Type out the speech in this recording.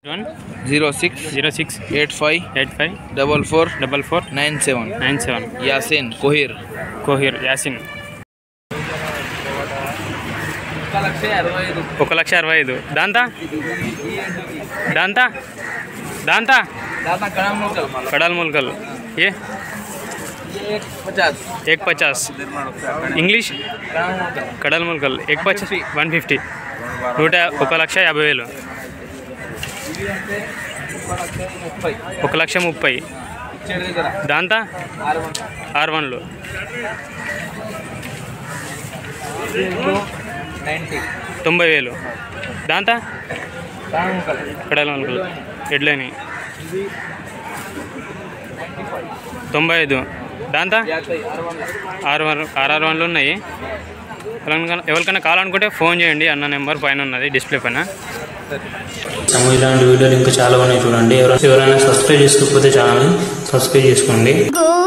06 85 44 97 यासिन कोहिर यासिन 1,65,000 दांता कड़ाल मुलकल ये 150 इंग्लिश कड़ाल मुलकल 150 150 1,50,000 1,30,000 दांता R1 90,000 दांता कड़ाल मुलकल एड्लैनी 95 दांता R1 ఉన్నాయి ఎవరికైనా కావాలనుకుంటే ఫోన్ చేయండి అన్న నెంబర్ పైన ఉన్నది డిస్ప్లే పైన ఇలాంటి వీడియోలు ఇంకా చాలా ఉన్నాయి చూడండి ఎవరైనా సబ్స్క్రైబ్ చేసుకోకపోతే ఛానల్ని సబ్స్క్రైబ్ చేసుకోండి